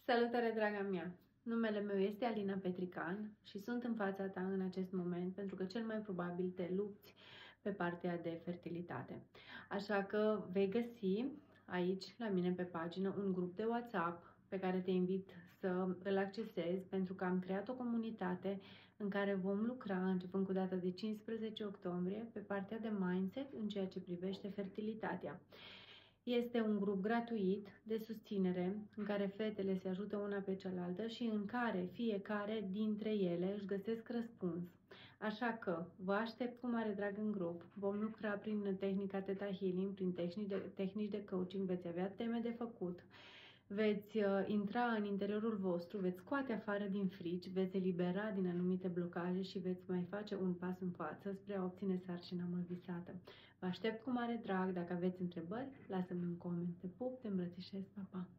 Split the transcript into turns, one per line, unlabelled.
Salutare, draga mea! Numele meu este Alina Petrican și sunt în fața ta în acest moment pentru că cel mai probabil te lupți pe partea de fertilitate. Așa că vei găsi aici, la mine pe pagină, un grup de WhatsApp pe care te invit să îl accesezi pentru că am creat o comunitate în care vom lucra începând cu data de 15 octombrie pe partea de mindset în ceea ce privește fertilitatea. Este un grup gratuit de susținere în care fetele se ajută una pe cealaltă și în care fiecare dintre ele își găsesc răspuns. Așa că vă aștept cu mare drag în grup. Vom lucra prin tehnica Theta Healing, prin tehnici de coaching, veți avea teme de făcut. Veți intra în interiorul vostru, veți scoate afară din frici, veți elibera din anumite blocaje și veți mai face un pas în față spre a obține sarcina mult visată. Vă aștept cu mare drag. Dacă aveți întrebări, lasă-mi un coment. Te pup, te îmbrățișez, pa, pa!